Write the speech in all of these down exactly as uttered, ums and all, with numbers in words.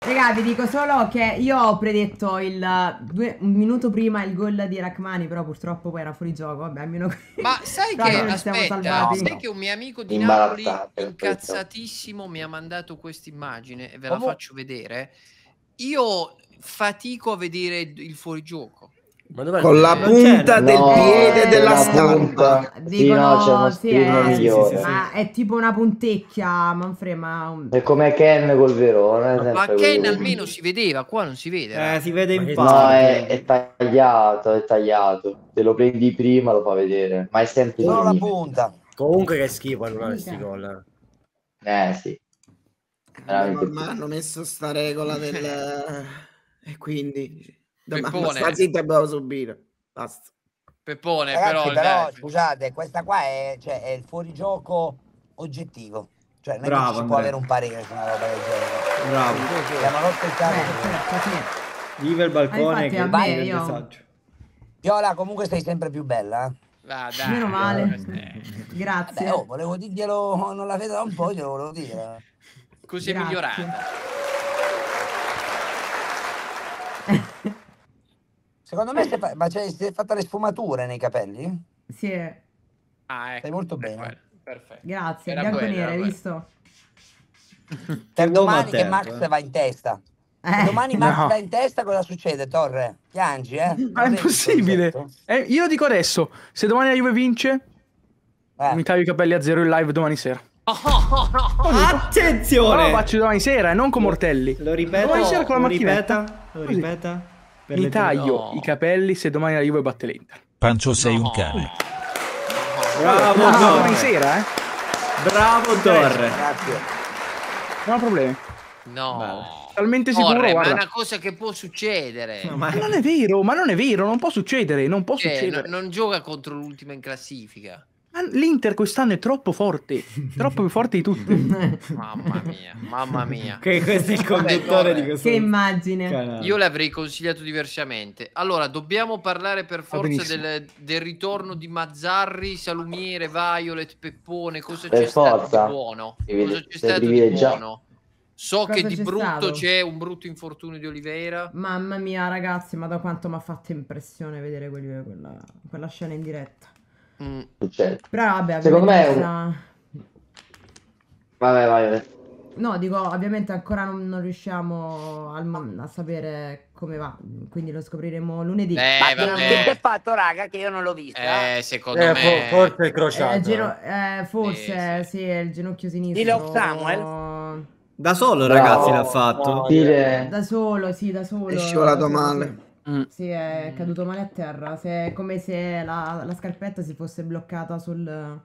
Raga, vi dico solo che io ho predetto il due, un minuto prima il gol di Rachmani, però purtroppo poi era fuori gioco. Vabbè, almeno Ma sai che, aspetta, sai che un mio amico di Napoli incazzatissimo mi ha mandato questa immagine e ve la faccio vedere. Io fatico a vedere il fuorigioco. Ma con la punta del no, piede della stampa. Dicono, sì, no, c'è uno sì, schermo è, migliore. ma è tipo una puntecchia, Manfred, ma... È come Ken col Verona. Ma Ken almeno si vedeva, qua non si vede. Eh, si vede in no, parte. è, è tagliato, è tagliato. Se lo prendi prima lo fa vedere, ma è sempre Solo la lì. punta. Comunque che schifo annullare sti gol. Eh sì. Ma hanno messo sta regola del... e quindi... Ma sta zitto dobbiamo subire. Basta. Peppone, Ragazzi, però, però scusate, questa qua è, cioè, è il fuorigioco oggettivo. Cioè, non Bravo, è che ci può avere un parere su una roba del genere. Bravo. Siamo rotto il cazzo. Viva il balcone, ah, che a me, il io... messaggio. Viola, comunque sei sempre più bella. Eh? Ah, dai, meno male. Grazie. Vabbè, oh, volevo dirglielo, non la vedo da un po', glielo volevo dire. Così è migliorata. Secondo me si è, fa ma cioè, si è fatta le sfumature nei capelli? Sì. Ah, ecco. Stai molto bene. Perfetto. Grazie, Era bianco e quello, nero, hai era visto? Per domani che attento, Max eh. va in testa. Eh, Se domani Max no. va in testa, cosa succede, Torre? Piangi, eh? Ma è impossibile. Eh, io dico adesso, se domani la Juve vince, Eh. mi taglio i capelli a zero in live domani sera. Attenzione! No, lo faccio domani sera e non con Mortelli. Lo ripeto, Domani sera con la lo macchinetta. ripeta, lo Così. ripeta. Per Mi le taglio no. i capelli se domani la Juve batte l'Inter. Pancio sei No. un cane. Bravo, No, Torre. domani sera, eh. Bravo, Torre. Grazie. Non ho problemi. No. Talmente sicuro, Torre, ma guarda. è una cosa che può succedere. No, Ma ma non è vero, ma non è vero, non può succedere, non può Cioè, succedere. no- non gioca contro l'ultima in classifica. Ma l'Inter quest'anno è troppo forte, troppo più forte di tutti. Mamma mia, mamma mia. che questo è il conduttore Vabbè, di questo che immagine. canale. Io l'avrei consigliato diversamente. Allora, dobbiamo parlare per forza benissimo. del, del ritorno di Mazzarri, Salumiere, Violet, Peppone. Cosa Per c'è stato forza. di buono? Devi- Cosa c'è sei stato di privilegiato. buono? So Cosa che di c'è brutto stato? c'è un brutto infortunio di Oliveira. Mamma mia, ragazzi, ma da quanto mi ha fatto impressione vedere quelli- quella, quella scena in diretta. Mm. Succede. Però vabbè, Secondo me è ovviamente un- questa- Vabbè, vai. No, dico, ovviamente ancora non, non riusciamo al mo- a sapere come va, quindi lo scopriremo lunedì. Eh, Ma che, vabbè. che è fatto, raga, che io non l'ho vista? Eh, secondo Eh, me... fo- forse è Eh, crociato. il geno- eh, forse, Sì, sì, è il ginocchio sinistro. Dillo Samuel. Da solo, Bravo. ragazzi, l'ha fatto. Dire... Da solo, sì, da solo. È scivolato Sì, male. Mm. Sì, è caduto male a terra. Se, è come se la, la scarpetta si fosse bloccata sul...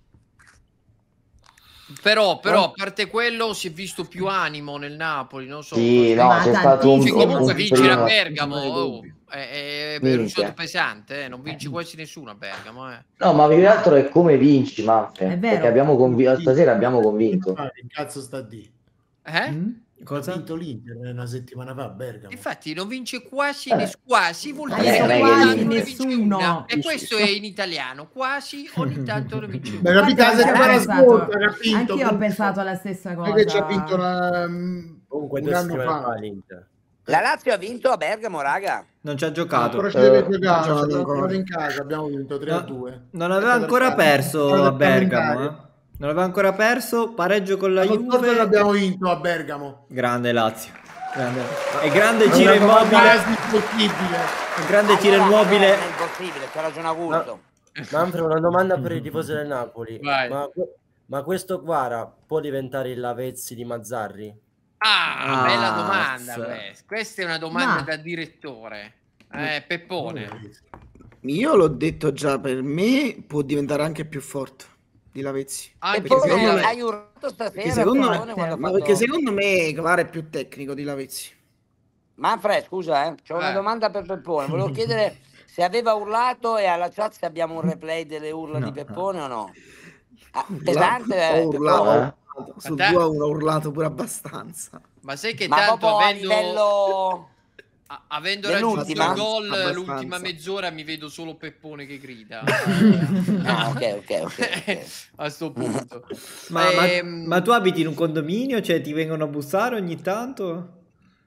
Però, però, a parte quello, si è visto più animo nel Napoli, non so. Sì, cosa- no, Ma c'è stato un, Sì, tantissimo. comunque un vincere a primo- Bergamo non hai oh, dubbi. è, è, è Minchia. un risultato pesante, eh, non vince quasi nessuno a Bergamo. Eh. No, ma più che altro è come vinci, Manfred. È vero. Perché abbiamo convinto, stasera abbiamo convinto. Che cazzo sta di? Eh? Mm? Cosa? Ha vinto l'Inter una settimana fa a Bergamo. Infatti non vince quasi Eh. nessuno, quasi vuol Eh, dire non che è che ogni tanto vince. ne vince Nessuno. una. E questo è in italiano, quasi ogni tanto ne vince Beh, una. capita la Infatti, settimana anch'io ho pensato- scorsa che ha vinto. Anch'io ho comunque. pensato alla stessa Non è che ci ha cosa. vinto una, mm, Comunque un due anno settimane fa. fa l'Inter. La Lazio ha vinto a Bergamo, raga. Non ci ha giocato. Ancora ci deve Eh, giocare, non ci c'è abbiamo ancora. in casa, abbiamo vinto tre a due. Non aveva ancora perso a Bergamo, eh. Non aveva ancora perso, pareggio con la L'anno scorso Juve. l'abbiamo vinto a Bergamo. Grande Lazio. Grande. E grande È Ciro una domanda Immobile. quasi impossibile. E grande Ciro Allora, Immobile. Non è impossibile, c'ha ragione Augusto. Manfred, una domanda per i tifosi del Napoli. Vai. Ma, ma questo Quara può diventare il Lavezzi di Mazzarri? Ah, Ah, bella domanda sì. questa. Questa è una domanda Ma- da direttore. Eh, Peppone. Io l'ho detto già, per me può diventare anche più forte di Lavezzi. E Anche perché poi secondo hai, me- hai urlato stasera. Perché secondo, Peppone, quando ha ma fatto- perché secondo me Kvara è più tecnico di Lavezzi. Manfred, scusa, eh, c'ho una Eh. domanda per Peppone. Volevo chiedere se aveva urlato e alla chat se abbiamo un replay delle urla No, di Peppone o no. Ah, Urlato, pesante, eh, ho urlato, Peppone. Eh? sul Ma te- due a uno ho urlato pure abbastanza. Ma sai che Ma tanto proprio a avendo, livello... a- avendo dell'ultima? raggiunto il gol Abbastanza. l'ultima mezz'ora mi vedo solo Peppone che grida. Ah, ok, ok, ok. ok. A sto punto. Ma, ma- Ehm, ma tu abiti in un condominio? Cioè ti vengono a bussare ogni tanto?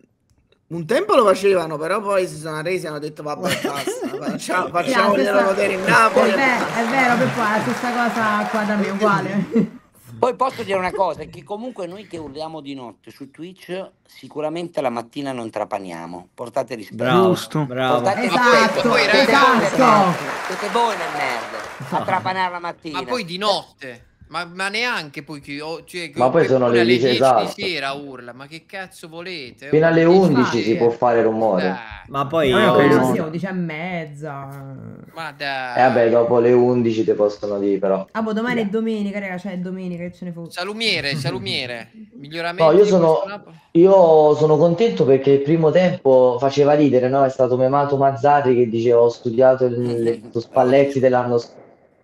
Un tempo lo facevano, però poi si sono arresi e hanno detto vabbè basta, facciamo, facciamo stessa... vedere in Napoli. È vero, è vero, per poi è la stessa cosa qua da me, uguale. Poi posso dire una cosa, che comunque noi che urliamo di notte su Twitch sicuramente la mattina non trapaniamo. Portate rispetto. Bravo, Giusto. bravo. Portate Esatto, rispetto. esatto. Siete voi nel nerd a trapanare la mattina. Ma poi di notte. Ma, ma neanche poi chi, oh, cioè, ma poi sono le dieci esatto. di sera urla, ma che cazzo volete? Fino alle undici infatti. si può fare rumore. Dai. Ma poi Ma io... no, sì, undici e mezza. Ma dai. E vabbè, dopo le undici ti possono dire però. Ah, boh, domani è domenica, raga, cioè è domenica che ce ne fosse. Salumiere, salumiere. Miglioramento. No, io sono, io sono contento perché il primo tempo faceva ridere, no? È stato memato Mazzarri che diceva ho studiato il, il Spalletti dell'anno scorso.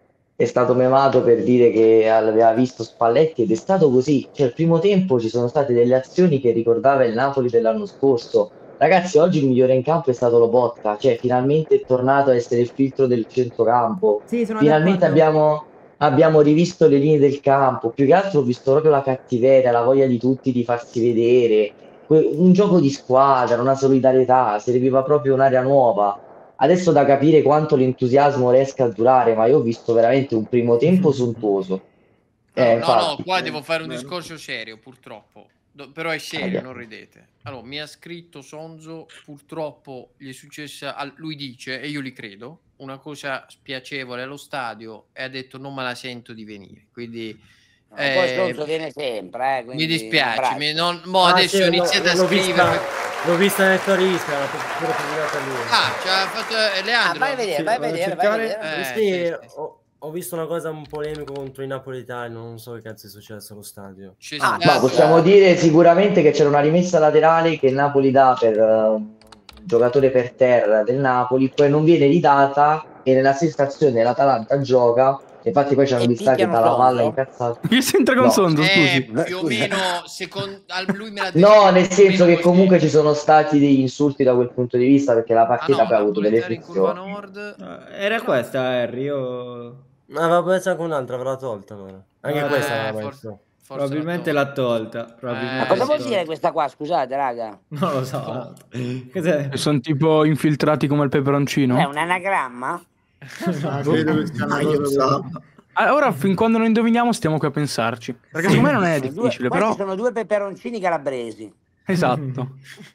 È stato memato per dire che aveva visto Spalletti ed è stato così. Cioè, il primo tempo ci sono state delle azioni che ricordava il Napoli dell'anno scorso. Ragazzi, oggi il migliore in campo è stato Lobotka, cioè finalmente è tornato a essere il filtro del centrocampo. Sì, sono finalmente abbiamo, abbiamo rivisto le linee del campo. Più che altro ho visto proprio la cattiveria, la voglia di tutti di farsi vedere. Un gioco di squadra, una solidarietà, serviva proprio un'area nuova. Adesso da capire quanto l'entusiasmo riesca a durare, ma io ho visto veramente un primo tempo sontuoso. Eh, no, infatti. no, qua devo fare un discorso serio, purtroppo. Do, però è serio, non ridete. Allora, mi ha scritto Sonzo, purtroppo gli è successa, lui dice, e io li credo, una cosa spiacevole allo stadio e ha detto non me la sento di venire. Quindi... No, eh, poi Sonzo viene sempre, eh, mi dispiace, mi, non, mo ah, adesso sì, iniziate no, a scrivere. L'ho vista nel Torista, l'ha pure pubblicata lui. Ah, ci ha fatto eh, Leandro. Ah, vai a vedere, sì, vai a vedere, vai a vedere. Eh, eh, sì, sì, sì. Ho, ho visto una cosa un polemico contro i napoletani, non so che cazzo è successo allo stadio. Ah, ma possiamo dire sicuramente che c'era una rimessa laterale che il Napoli dà per uh, un giocatore per terra del Napoli, poi non viene ridata e nella stessa azione l'Atalanta gioca. Infatti poi c'hanno visto che dalla palla incazzato. Che c'entra con no. Sonzo, scusi? Eh, più o meno, secondo lui me l'ha detto. No, nel senso che comunque così. Ci sono stati degli insulti da quel punto di vista perché la partita ah, no, ha avuto delle frizioni. No, era questa, Harry, io... Ma aveva pensato anche un'altra, avrà tolta allora. Anche eh, questa l'aveva forse, messo. forse probabilmente l'ha tolta. Probabilmente Ma cosa vuol dire questa qua, scusate raga? Non lo so. No. Cos'è? Sono tipo infiltrati come il peperoncino? È un anagramma? Ah, credo che sia una cosa. Allora, fin quando lo indoviniamo, stiamo qui a pensarci. Perché secondo me non è difficile, due, però. Sono due peperoncini calabresi. Esatto.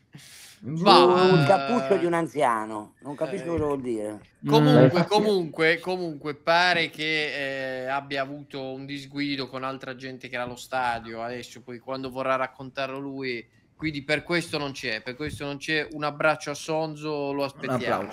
Va, un cappuccio di un anziano. Non capisco eh. cosa vuol dire. Comunque, comunque, comunque, pare che eh, abbia avuto un disguido con altra gente che era allo stadio. Adesso, poi, quando vorrà raccontarlo lui, quindi per questo non c'è. Per questo non c'è. Un abbraccio a Sonzo, lo aspettiamo.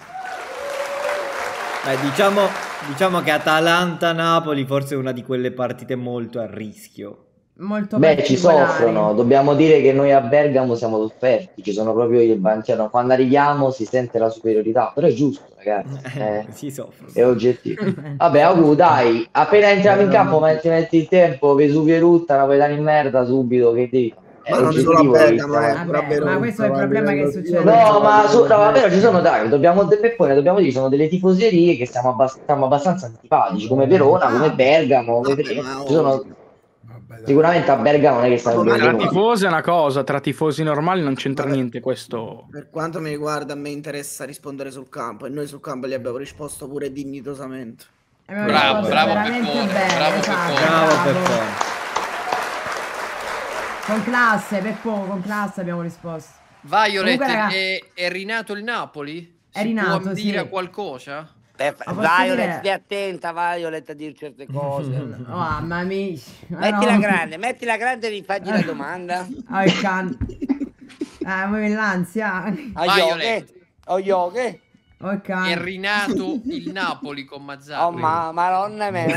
Beh, diciamo, diciamo che Atalanta-Napoli forse è una di quelle partite molto a rischio. Molto Beh, ci soffrono, dobbiamo dire che noi a Bergamo siamo sofferti, ci sono proprio i banchieri, quando arriviamo si sente la superiorità, però è giusto ragazzi, eh, si soffre. È oggettivo. Vabbè, Agu, dai, appena entriamo in campo, ma ti metti il tempo, Vesuvio erutta, Napoletani in merda subito, che devi... Ma non solo a Bergamo, eh, vabbè, ma questo è il problema che succede. No, ma su, no, vabbè, ci sono, dai, dobbiamo, Peppone, dobbiamo dire, ci sono delle tifoserie che siamo, abbast siamo abbastanza antipatici, come Verona, come Bergamo, come ci sono... Sicuramente a Bergamo non è che stanno bene. Tra tifosi è una cosa, tra tifosi normali non c'entra niente questo. Per quanto mi riguarda, a me interessa rispondere sul campo e noi sul campo gli abbiamo risposto pure dignitosamente. Bravo, bravo Peppone, bravo Peppone. Bravo Peppone. Con classe, Peppo, con classe abbiamo risposto. Violet, Comunque, è, è rinato il Napoli? È si rinato, può dire sì. qualcosa? Beh, Violet, dire... stai attenta, Violet, a dire certe cose. Oh, mamma mia. Mettila no. grande, mettila grande e rifagli la domanda. Oh, il can... Eh, muovi l'ansia. Violet. Oh, yoga. Oh, il can... È rinato il Napoli con Mazzarri. Oh, ma madonna mia.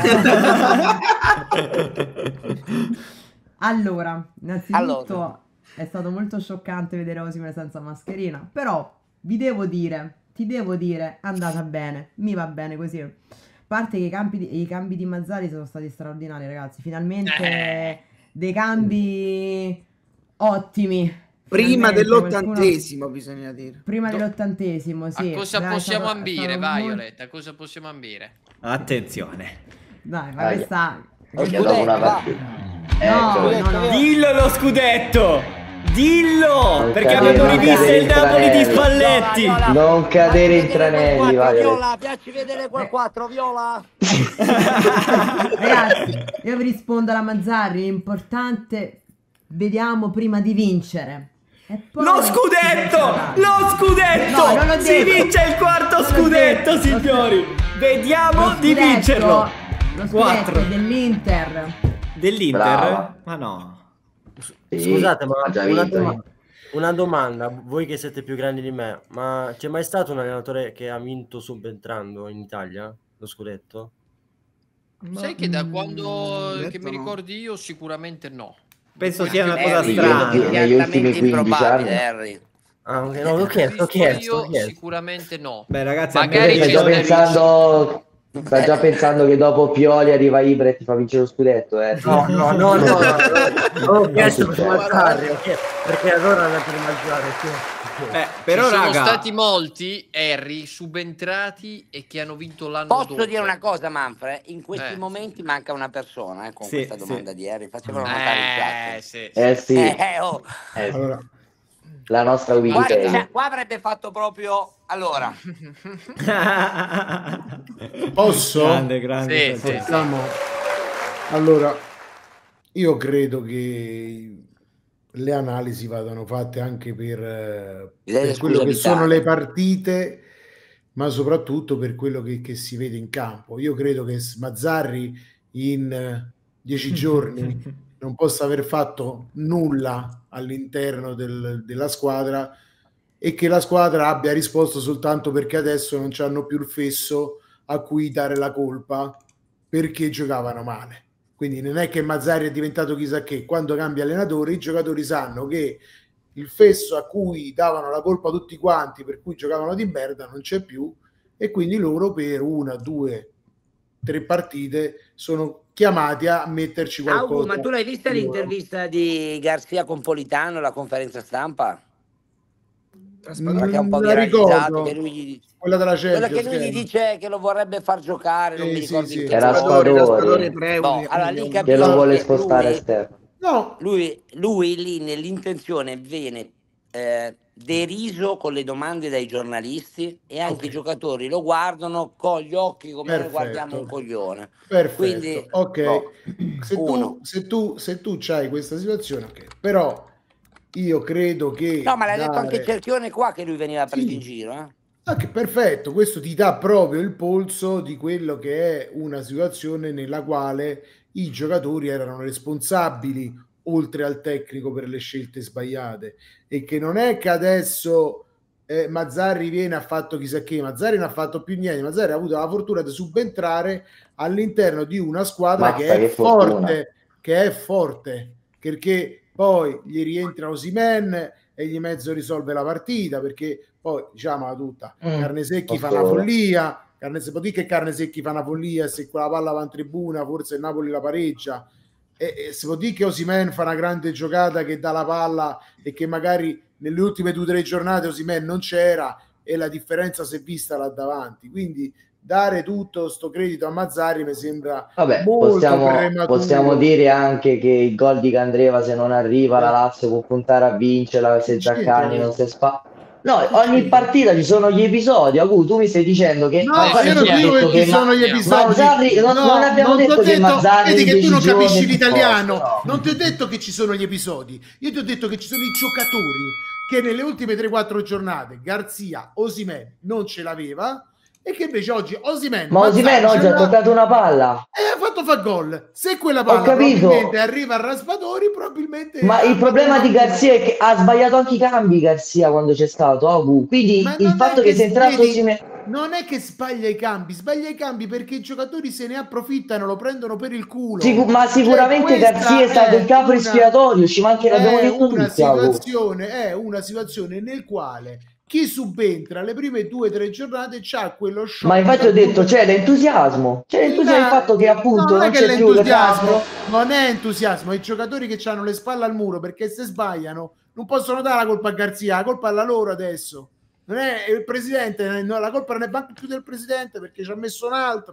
Allora, innanzitutto allora. È stato molto scioccante vedere Osimhen senza mascherina, però vi devo dire, ti devo dire, è andata bene, mi va bene così. A parte che i, campi di, i cambi di Mazzarri sono stati straordinari, ragazzi, finalmente eh. dei cambi ottimi. Prima dell'ottantesimo, qualcuno... bisogna dire. Prima dell'ottantesimo, sì. A cosa Dai, possiamo stato, ambire, Violet? A cosa possiamo ambire? Attenzione. Dai, ma questa... Okay, dopo una partita. No, no, no. Dillo lo scudetto! Dillo! Non Perché cadere, avevo non rivisto cadere il in Napoli di tranelli. Spalletti. Viola, Viola. Non cadere in tranelli, quattro, vai. Viola, piaci vedere quel quattro, Viola. Ragazzi, io vi rispondo alla Mazzarri, è importante, vediamo prima di vincere. E poi Lo scudetto! Lo scudetto! No, non l'ho Si detto. vince il quarto Non l'ho scudetto, detto. signori! Vediamo Lo di scudetto- vincerlo! Lo scudetto Quattro. è dell'Inter. Dell'Inter? Brava. Ma no. Sì, Scusate, ma ha già una, vinto. doma- una domanda, voi che siete più grandi di me, ma c'è mai stato un allenatore che ha vinto subentrando in Italia lo scudetto? Sai che da quando Mm, che mi detto no. ricordi io sicuramente no. Penso Di sia una quelli cosa che- Negli strana. ultimi- È negli ultimi altamente quindici improbabile, anni. Harry. Ah, ok, no, l'ho chiesto, l'ho Visto chiesto, l'ho io chiesto. sicuramente no. Beh, ragazzi, a me Magari Stai ce già l'ho pensando, stai già pensando che dopo Pioli arriva Ibra e ti fa vincere lo scudetto, eh? No, no, no, no, no, no. Ho chiesto per succede. Mazzarri, ok, perché allora era per Mazzarri, sì. Eh, però, Ci sono raga, stati molti Harry subentrati e che hanno vinto l'anno Posso dopo. dire una cosa, Manfred? In questi Eh. momenti manca una persona eh, con Sì, questa sì. domanda di Harry. Facevano notare in Eh, chat. sì, sì. Eh sì, Eh, oh. eh, Allora, la nostra Qua, Wikipedia. cioè, qua avrebbe fatto proprio... Allora, posso? grande, grande. Sì, Francesco. Possiamo... Allora, io credo che le analisi vadano fatte anche per, eh, Direi per scusa quello che vitale. sono le partite, ma soprattutto per quello che, che si vede in campo. Io credo che Mazzarri in eh, dieci giorni non possa aver fatto nulla all'interno del- della squadra e che la squadra abbia risposto soltanto perché adesso non c'hanno più il fesso a cui dare la colpa perché giocavano male. Quindi non è che Mazzarri è diventato chissà che, quando cambia allenatore i giocatori sanno che il fesso a cui davano la colpa tutti quanti per cui giocavano di merda non c'è più e quindi loro per una, due, tre partite sono chiamati a metterci qualcosa. Augu, ma tu l'hai vista di l'intervista di Garzia con Politano, la conferenza stampa? loro. Quella che è un po' Non la viralizzato, ricordo. che lui gli... Quella della Quella Champions, che lui gli che- dice che lo vorrebbe far giocare, non Sì, mi sì, ricordo sì. in che Che modo. Raspadori. Raspadori tre, Boh, un- allora un- lì un- Che lo capisci vuole che spostare lui, esterno. No, lui, lui lì nell'intenzione viene eh, deriso con le domande dai giornalisti e anche Ok. i giocatori lo guardano con gli occhi come noi Perfetto. guardiamo un coglione. perfetto. Quindi, ok. boh, Se uno. tu, se tu, se tu c'hai questa situazione, ok. Però io credo che No, ma l'ha detto anche dare- Cerchione qua che lui veniva preso Sì. in giro. Eh? Ah, che perfetto, questo ti dà proprio il polso di quello che è una situazione nella quale i giocatori erano responsabili, oltre al tecnico, per le scelte sbagliate, e che non è che adesso eh, Mazzarri viene e ha fatto chissà che, Mazzarri non ha fatto più niente, Mazzarri ha avuto la fortuna di subentrare all'interno di una squadra Mazza, che è che fortuna. forte, che è forte, perché poi gli rientra Osimhen e gli mezzo risolve la partita, perché poi diciamola tutta, Mm, Carnesecchi fa posso- una follia, Carne, si può dire che Carnesecchi fa una follia, se quella palla va in tribuna forse il Napoli la pareggia, e, e si può dire che Osimhen fa una grande giocata che dà la palla e che magari nelle ultime due o tre giornate Osimhen non c'era e la differenza si è vista là davanti, quindi dare tutto sto credito a Mazzarri mi sembra Vabbè, molto possiamo, prematuro. possiamo dire anche che il gol di Candreva, se non arriva, la Lazio può puntare a vincerla se Zaccagni non si spa. No, ogni partita ci sono gli episodi. Agu, tu mi stai dicendo che No, Mazzarri io non ci ha dico detto che ci Ma- sono gli episodi. Mazzarri, non, No, non abbiamo non t'ho detto che Mazzarri vedi in che tu non dieci capisci giorni l'italiano. no. Non ti ho detto che ci sono gli episodi. Io ti ho detto che ci sono i giocatori che nelle ultime tre quattro giornate Garzia, Osimhen non ce l'aveva e che invece oggi Osimhen Ma Osimhen Mazzarri oggi ce ha l'ha toccato una palla. e ha fatto fa gol. Se quella Ho palla capito. probabilmente arriva a Raspadori, probabilmente Ma ha il fatto problema un di ottimo- Garzia è che ha sbagliato anche i cambi Garzia quando c'è stato, Agu. Quindi Ma il non fatto è che che sia entrato vedi, Osimhen... non è che sbaglia i cambi, sbaglia i cambi perché i giocatori se ne approfittano, lo prendono per il culo. Sicu- ma Cioè, sicuramente questa Garzia è stato il capo una- espiatorio, ci manca, l'abbiamo è detto una tutti, Agu. situazione, è una situazione nel quale chi subentra le prime due o tre giornate c'ha quello shock. Ma infatti ho da- detto, c'è l'entusiasmo, c'è l'entusiasmo del Ma- fatto che appunto no, non, è che c'è più il l'entusiasmo capo. non è entusiasmo, i giocatori che hanno le spalle al muro perché se sbagliano non possono dare la colpa a Garzia, la colpa è la loro adesso. Non è il presidente, no, la colpa non è neanche più del presidente perché ci ha messo un altro.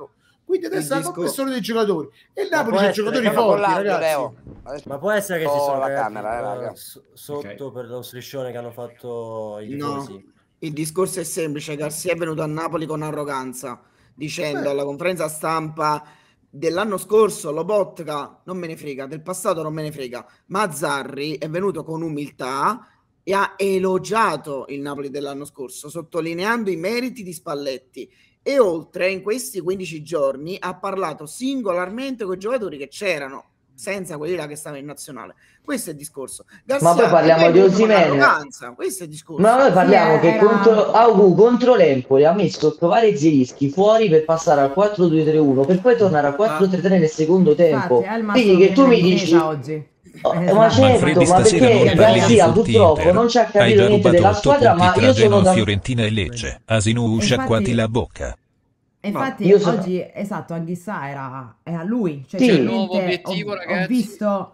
quindi adesso è la discor- compressione dei giocatori e il Ma Napoli può c'ha essere- giocatori stiamo forti, collando, ragazzi. Leo. Adesso- Ma può essere che si Oh, sono la cagati, camera, eh, raga. eh, s- sotto Ok. per lo striscione che hanno fatto i No, tifosi? il discorso è semplice. Garcia è venuto a Napoli con arroganza, dicendo Beh. alla conferenza stampa dell'anno scorso Lobotka non me ne frega, del passato non me ne frega. Mazzarri è venuto con umiltà e ha elogiato il Napoli dell'anno scorso, sottolineando i meriti di Spalletti. E oltre, in questi quindici giorni ha parlato singolarmente con i giocatori che c'erano, senza quelli là che stavano in nazionale. Questo è il discorso. Garcia Ma poi parliamo è di venuto con Osimhen. arroganza, questo è il discorso. Ma noi parliamo Sì, che era- contro Augu contro l'Empoli ha messo Trovare Zielinski fuori per passare al quattro due tre uno per poi tornare al quattro tre tre nel secondo tempo. Infatti, Elmas Quindi che tu mi dici oggi. Oh, Esatto. ma certo, Manfredi ma stasera perché non parli di Garcia Forti purtroppo Inter. non ci ha Hai capito già niente rubato della otto squadra, punti ma tra io sono Genoa, da... Fiorentina e Lecce. Asino Infatti- sciacquati la bocca. E infatti io sono- oggi, esatto, Anghissà era è a lui. Cioè, Sì. C'è il veramente nuovo obiettivo, ho, ragazzi. ho visto...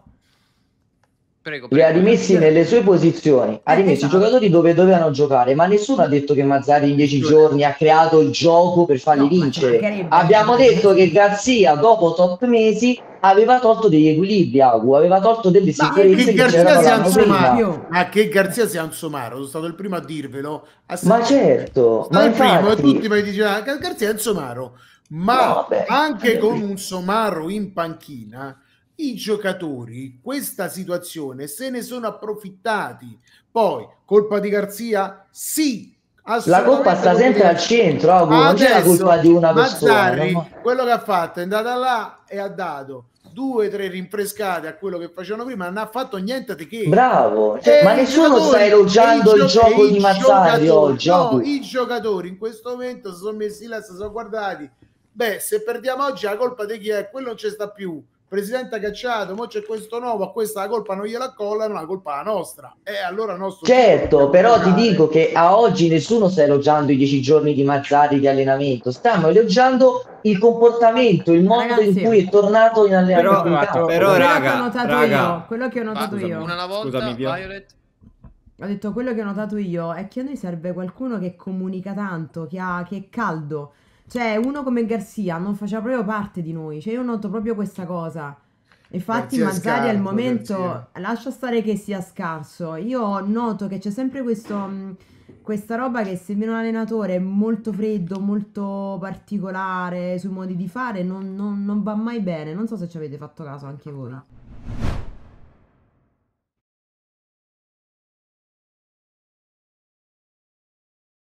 Prego, li ha prego. rimessi nelle sue posizioni, ha Eh, rimesso esatto. i giocatori dove dovevano giocare, ma nessuno ha detto che Mazzarri in dieci Giusto. giorni ha creato il gioco per farli No, ma ci vincere. mancherebbe. Abbiamo detto che Garzia dopo tot mesi aveva tolto degli equilibri, Agu, aveva tolto delle Ma sicurezze che che Garzia c'erano sia l'anno un prima. somaro, ma che Garzia sia un somaro, sono stato il primo a dirvelo. A Ma San- certo, sono ma stato il primo e infatti... tutti mi dicevano che Garzia è un somaro, ma No, vabbè. anche con un somaro in panchina i giocatori questa situazione se ne sono approfittati. Poi colpa di Garzia? Sì, La colpa sta sempre al centro, Agu, non c'è la adesso colpa di una persona. Mazzarri, no? quello che ha fatto è andata là e ha dato due o tre rinfrescate a quello che facevano prima, non ha fatto niente di che. Bravo, cioè, E ma i nessuno giocatori- sta elogiando e i il gio- gioco e i di Mazzarri giocatori- oggi. no, Agu. i giocatori in questo momento si sono messi là, si sono guardati. Beh, se perdiamo oggi la colpa di chi è? Quello non ci sta più. Presidente ha cacciato, mo c'è questo nuovo, a questa la colpa non gliela collano, la colpa è la nostra. E allora il nostro Certo, però ti giocare. dico che a oggi nessuno sta elogiando i dieci giorni di Mazzarri di allenamento, stiamo elogiando il comportamento, il modo Ragazzi, in cui è tornato in allenamento. Però- in campo. però, quello raga, che ho notato raga. io, quello che ho notato Va, io. una alla volta, Scusami, Pio. Violet. Ho detto quello che ho notato io è che a noi serve qualcuno che comunica tanto, che, ha, che è caldo. Cioè, uno come Garzia non faceva proprio parte di noi. Cioè, io noto proprio questa cosa. Infatti, Garzia è Mazzarri al scarso, momento, Garzia. lascia stare che sia scarso. Io noto che c'è sempre questo, mh, questa roba che se viene un allenatore molto freddo, molto particolare sui modi di fare, non, non- non va mai bene. Non so se ci avete fatto caso anche voi.